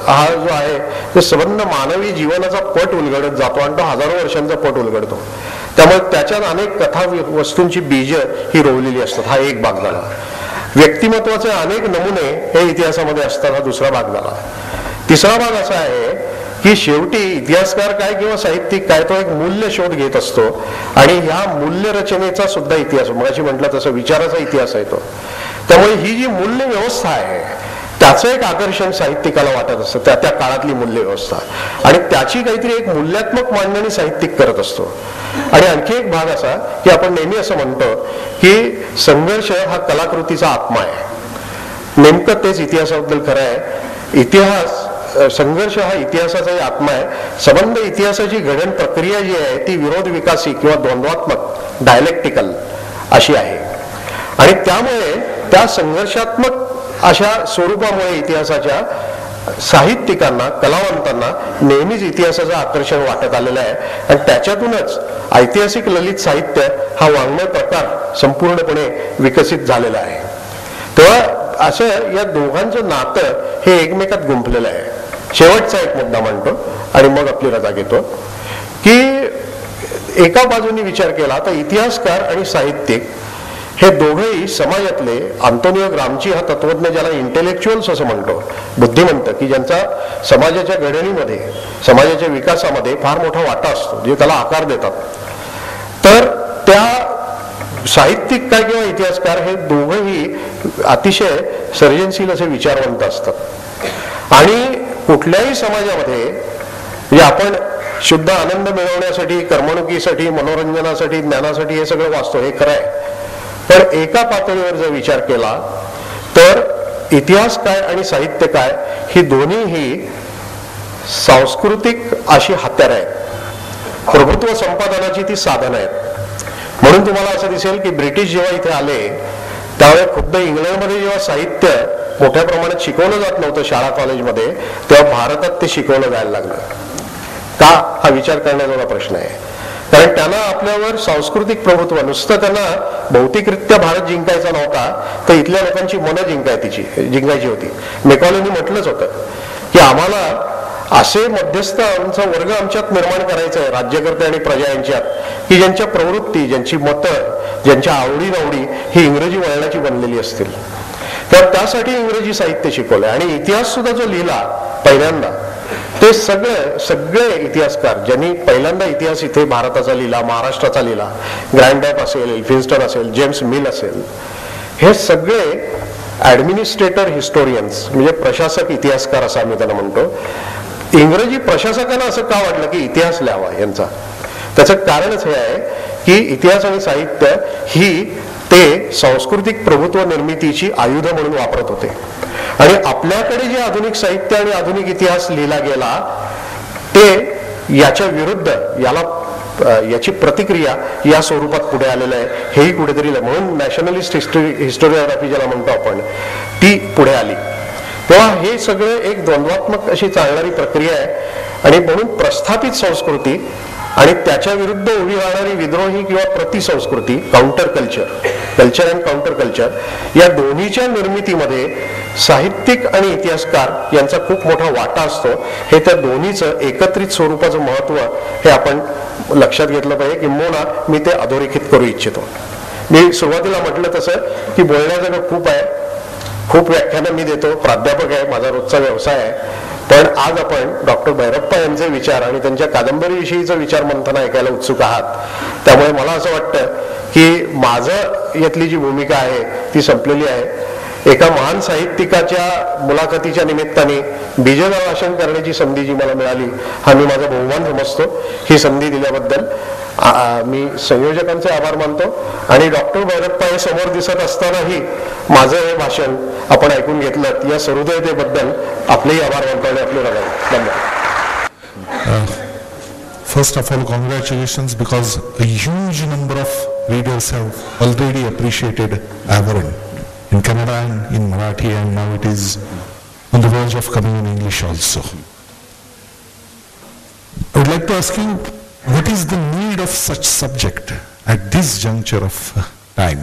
हा जो आहे ते संबंध मानवी जीवनाचा पट उलगडत जातो आणि तो हजारो वर्षांचा पट उलगडतो. त्यामुळे त्याच्यात अनेक कथा वस्तूंची बीज ही रोवलेली असतात. हा एक भाग झाला. व्यक्तिमत्वाचे अनेक नमुने हे इतिहासामध्ये असतात. हा दुसरा भाग झाला. तिसरा भाग असा आहे की शेवटी इतिहासकार काय किंवा साहित्यिक काय तो एक मूल्य शोध घेत असतो आणि ह्या मूल्य रचनेचा सुद्धा इतिहास, मगाशी म्हटलं तसं विचाराचा इतिहास आहे तो. त्यामुळे ही जी मूल्य व्यवस्था आहे त्याचं एक आकर्षण साहित्यिकाला वाटत असतं, त्या त्या काळातली मूल्य व्यवस्था, आणि त्याची काहीतरी एक मूल्यात्मक मांडणी साहित्यिक करत असतो. आणि आणखी एक भाग असा की आपण नेहमी असं म्हणतो की संघर्ष हा कलाकृतीचा आत्मा आहे. नेमकं तेच इतिहासाबद्दल खरं आहे. संघर्ष हा इतिहासाचाही आत्मा आहे. संबंध इतिहासाची घडण प्रक्रिया जी आहे ती विरोध विकासी किंवा द्वंद्वात्मक डायलेक्टिकल अशी आहे. आणि त्यामुळे त्या संघर्षात्मक अशा स्वरूपामुळे इतिहासाच्या साहित्यिकांना, कलावंतांना नेहमीच इतिहासाचं आकर्षण वाटत आलेलं आहे. आणि त्याच्यातूनच ऐतिहासिक ललित साहित्य हा वाङ्मय प्रकार संपूर्णपणे विकसित झालेला आहे. तेव्हा असं या दोघांचं नातं हे एकमेकात गुंफलेलं आहे. शेवटचा एक मुद्दा म्हणतो आणि मग आपली रजा घेतो की एका बाजूने विचार केला तर इतिहासकार आणि साहित्यिक हे दोघेही समाजातले, अंतोनियो ग्रामची हा तत्वज्ञ ज्याला इंटेलेक्च्युअल्स असं म्हणतो, बुद्धिमंत, की ज्यांचा समाजाच्या घडणीमध्ये, समाजाच्या विकासामध्ये फार मोठा वाटा असतो, जे त्याला आकार देतात. तर त्या साहित्यिक काय किंवा इतिहासकार हे दोघंही अतिशय सर्जनशील असे विचारवंत असतात. आणि कुठल्याही समाजामध्ये म्हणजे आपण शुद्ध आनंद मिळवण्यासाठी, करमणुकीसाठी, मनोरंजनासाठी, ज्ञानासाठी हे सगळं वाचतो, हे खरं आहे. पण एका पातळीवर जर विचार केला तर इतिहास काय आणि साहित्य काय ही दोन्हीही सांस्कृतिक अशी हत्यारं आहेत, प्रभुत्व संपादनाची ती साधनं आहेत. म्हणून तुम्हाला असं दिसेल की ब्रिटिश जेव्हा इथे आले त्यावेळी खुद्द इंग्लंडमध्ये जेव्हा साहित्य मोठ्या प्रमाणात शिकवलं जात नव्हतं शाळा कॉलेजमध्ये, तेव्हा भारतात ते शिकवलं जायला लागलं. का, हा विचार करण्याचा प्रश्न आहे. कारण त्यांना आपल्यावर सांस्कृतिक प्रभुत्व, नुसतं त्यांना भौतिकरित्या भारत जिंकायचा नव्हता, तर इथल्या लोकांची मनं जिंकायची होती. मेकॉलेनी म्हटलंच होतं की आम्हाला असे मध्यस्थांचा वर्ग आमच्यात निर्माण करायचा आहे, राज्यकर्ते आणि प्रजा यांच्यात, की ज्यांच्या प्रवृत्ती, ज्यांची मतं, ज्यांच्या आवडीनावडी ही इंग्रजी वळणाची बनलेली असतील. तर त्यासाठी इंग्रजी साहित्य शिकवलंय. आणि इतिहास सुद्धा जो लिहिला पहिल्यांदा, ते सगळे इतिहासकार ज्यांनी पहिल्यांदा इतिहास इथे भारताचा लिहिला, महाराष्ट्राचा लिहिला, ग्रँडॅप असेल, एल्फिन्स्टन असेल, जेम्स मिल असेल, हे सगळे ऍडमिनिस्ट्रेटर हिस्टोरियन्स म्हणजे प्रशासक इतिहासकार असं आम्ही त्यांना म्हणतो. इंग्रजी प्रशासकांना असं का वाटलं की इतिहास लिहावा यांचा? त्याचं कारणच हे आहे की इतिहास आणि साहित्य ही ते सांस्कृतिक प्रभुत्व निर्मितीची आयुध म्हणून वापरत होते. आणि आपल्याकडे जे आधुनिक साहित्य आणि आधुनिक इतिहास लिहिला गेला ते याच्या विरुद्ध, याची प्रतिक्रिया या स्वरूपात पुढे आलेलं आहे. हेही कुठेतरी, म्हणून नॅशनलिस्ट हिस्टोरिओग्राफी ज्याला म्हणतो आपण, ती पुढे आली. तेव्हा हे सगळं एक द्वंद्वात्मक अशी चालणारी प्रक्रिया आहे. आणि म्हणून प्रस्थापित संस्कृती आणि त्याच्या विरुद्ध उभी राहणारी विद्रोही किंवा प्रतिसंस्कृती, counter culture and counter culture, या दोन्हीच्या निर्मितीमध्ये साहित्यिक आणि इतिहासकार यांचा खूप मोठा वाटा असतो. हे त्या दोन्हीचं एकत्रित स्वरूपाचं महत्व हे आपण लक्षात घेतलं पाहिजे. किंबहुना मी ते अधोरेखित करू इच्छितो. मी सुरुवातीला म्हटलं तसं की बोलण्याचं खूप आहे, खूप व्याख्यानं मी देतो, प्राध्यापक आहे, माझा रोजचा व्यवसाय आहे. पण आज आपण डॉक्टर भैरप्पा यांचे विचार आणि त्यांच्या कादंबरीविषयीचं विचार मंथन ऐकायला उत्सुक आहात. त्यामुळे मला असं वाटतं की माझं यातली जी भूमिका आहे ती संपलेली आहे. एका महान साहित्यिकाच्या मुलाखतीच्या निमित्ताने बीजगळ भाषण करण्याची संधी जी मला मिळाली, हा मी माझा बहुमान समजतो. ही संधी दिल्याबद्दल मी संयोजकांचे आभार मानतो. आणि डॉक्टर भैरप्पा हे समोर दिसत असतानाही माझं हे भाषण आपण ऐकून घेतलं या सहृदयतेबद्दल आपलेही आभार मानतो आणि आपले धन्यवाद. First of all, congratulations, because a huge number of readers have already appreciated Avaran in Kannada and in Marathi, and now it is on the verge of coming in English also. I would like to ask you, what is the need of such subject at this juncture of time?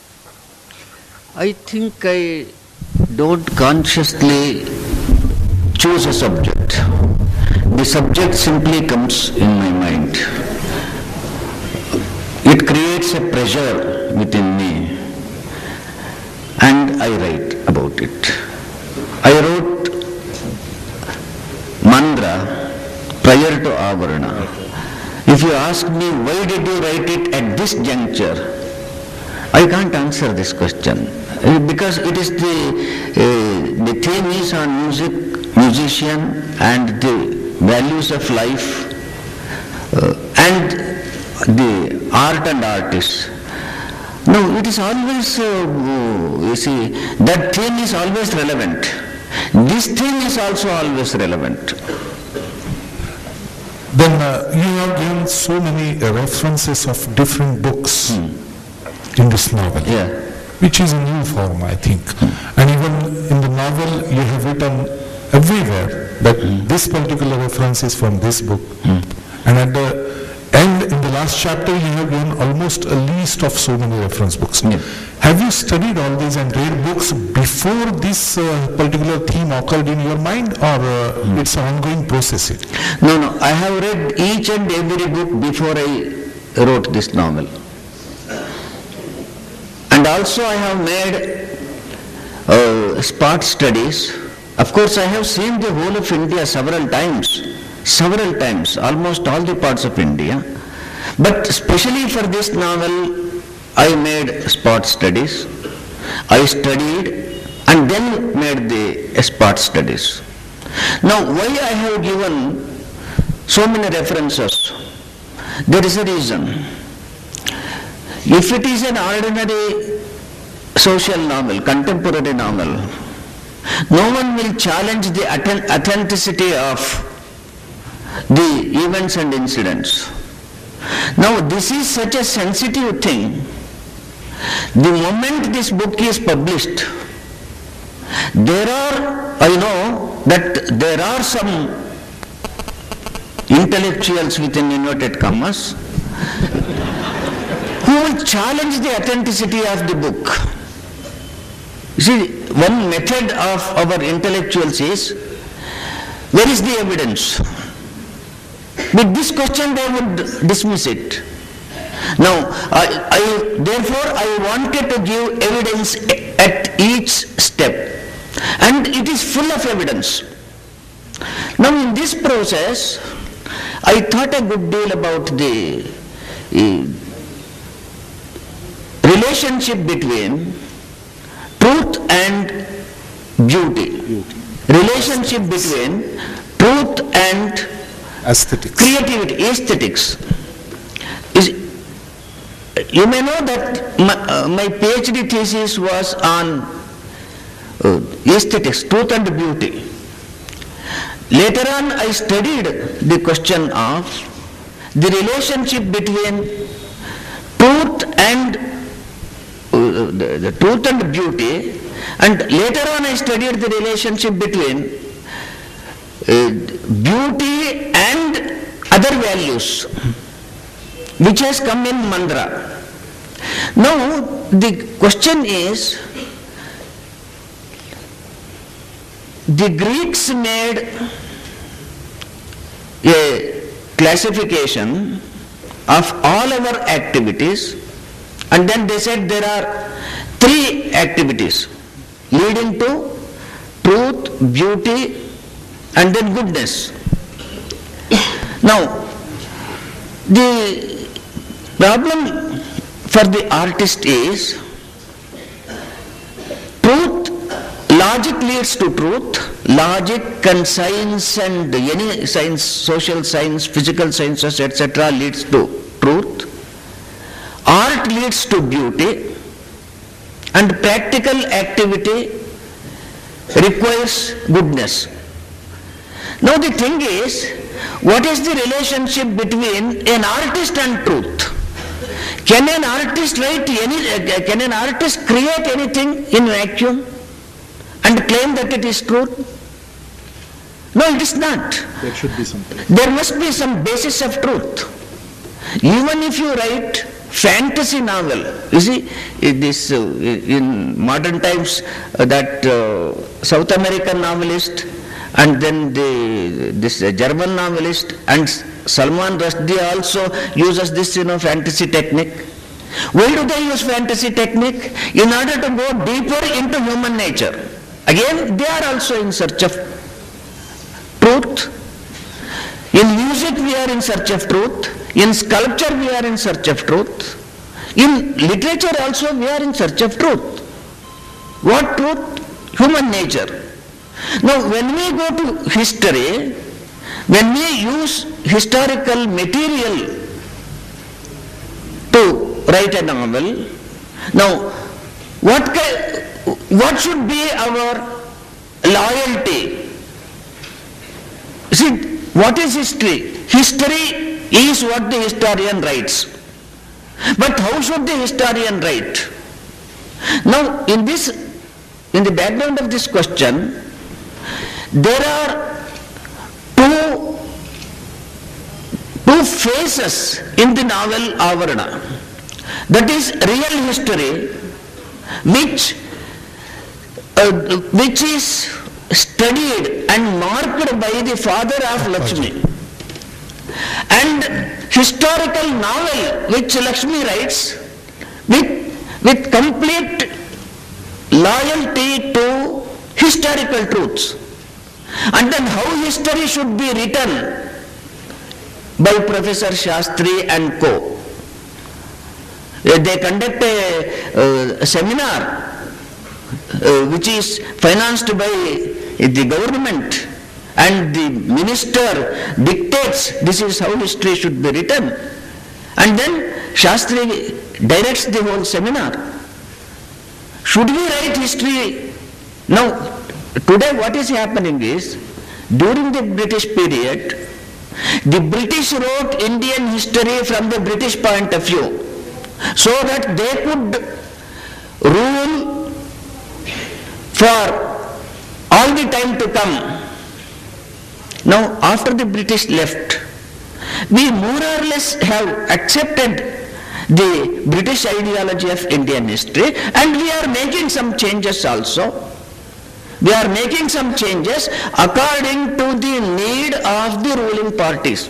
I think I don't consciously choose a subject. The subject simply comes in my mind. It creates a pressure within me, and I write about it. I wrote Mandra prior to Avarana. If you ask me why did you write it at this juncture, I can't answer this question, because it is the theme is on music, musician, and the values of life, and the art and artists. No, it is always, you see, that theme is always relevant. This theme is also always relevant. Then you have given so many references of different books in this novel, Yeah. which is a new form, I think. And even in the novel, you have written everywhere that this particular reference is from this book. And at the end, in the last chapter, you have given almost a list of so many reference books. Yeah. Have you studied all these and read books before this particular theme occurred in your mind, or it's an ongoing process? No, I have read each and every book before I wrote this novel. And also I have made spot studies. Of course, I have seen the whole of India several times, almost all the parts of India. But especially for this novel, I made spot studies. I studied and then made the spot studies. Now, why I have given so many references? There is a reason. If it is an ordinary social novel, contemporary novel, no one will challenge the authenticity of the events and incidents. Now, this is such a sensitive thing. The moment this book is published, I know that there are some intellectuals within inverted commas who will challenge the authenticity of the book. You see, one method of our intellectuals is, where is the evidence? With this question they would dismiss it. Now, therefore I wanted to give evidence at each step, and it is full of evidence. Now, in this process, I thought a good deal about the relationship between truth and beauty. Relationship between truth and Aesthetics. creativity, aesthetics. You may know that my PhD thesis was on aesthetics, truth and beauty. Later on, I studied the question of the relationship between truth and the truth and beauty, and later on I studied the relationship between beauty and other values, which has come in Mandra. Now, the question is, the Greeks made a classification of all our activities, and then they said there are 3 activities leading to truth, beauty, and then goodness. Now, the problem for the artist is, truth, logic leads to truth, logic and science and any science, social science, physical sciences, etc. leads to truth, art leads to beauty, and practical activity requires goodness. Now the thing is, what is the relationship between an artist and truth? Can an artist can an artist create anything in vacuum and claim that it is truth? No, it is not. There should be something. There must be some basis of truth. Even if you write fantasy novel, you see, this in modern times, that South American novelist and then this German novelist and Salman Rushdie also uses this, fantasy technique. Why do they use fantasy technique? In order to go deeper into human nature. Again, they are also in search of truth. In music, we are in search of truth. In sculpture, we are in search of truth. In literature also, we are in search of truth. What truth? Human nature. Now, when we go to history, when we use historical material to write a novel, now, what should be our loyalty? See, what is history? History is what the historian writes. But how should the historian write? Now, in the background of this question, there are two phases in the novel Avarana. That is real history, which is studied and marked by the father of Lakshmi, and historical novel which Lakshmi writes with complete loyalty to historical truths. And then how history should be written by Professor Shastri and co. They conduct a seminar which is financed by the government, and the minister dictates this is how history should be written. And then Shastri directs the whole seminar. Should we write history? Now, today what is happening is, during the British period, the British wrote Indian history from the British point of view, so that they could rule for all the time to come. Now, after the British left, we more or less have accepted the British ideology of Indian history, and we are making some changes also. We are making some changes according to the need of the ruling parties.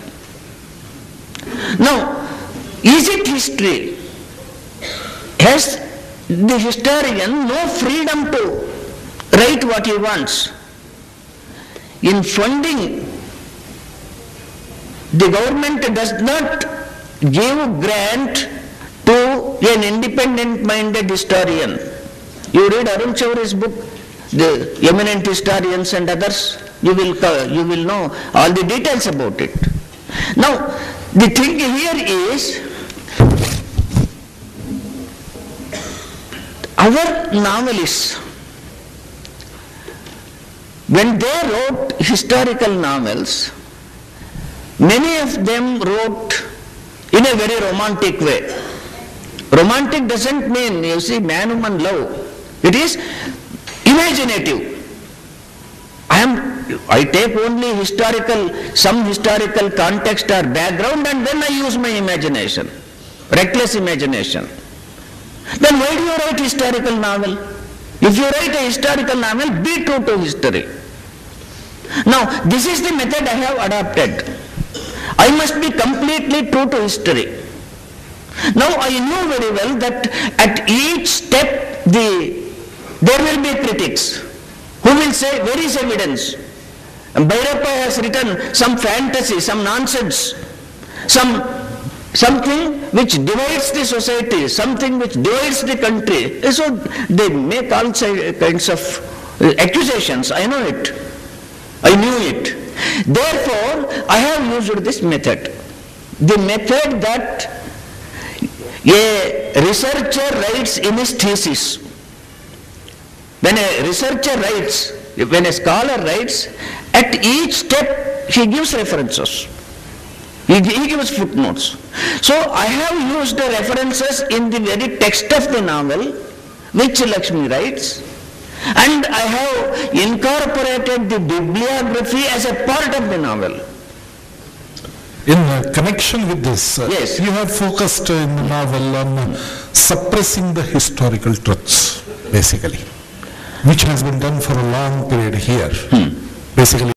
Now, is it history? Has the historian no freedom to write what he wants? In funding, the government does not give grant to an independent-minded historian. You read Arun Chaudhary's book, The Eminent Historians and Others, you will know all the details about it. Now, the thing here is, our novelists, when they wrote historical novels, many of them wrote in a very romantic way. Romantic doesn't mean, man-woman love. It is imaginative. I take only some historical context or background, and then I use my imagination, reckless imagination. Then why do you write historical novel? If you write a historical novel, be true to history. Now, this is the method I have adopted. I must be completely true to history. Now, I know very well that at each step there will be critics who will say, where is evidence? Bhairappa has written some fantasy, some nonsense, something which divides the society, something which divides the country. So they make all kinds of accusations. I know it. I knew it. Therefore, I have used this method. The method that a researcher writes in his thesis. When a researcher writes, when a scholar writes, at each step he gives references. He gives footnotes. So I have used the references in the very text of the novel, which Lakshmi writes, and I have incorporated the bibliography as a part of the novel. In connection with this, Yes. you have focused in the novel on suppressing the historical truths, basically, which has been done for a long period here. Basically,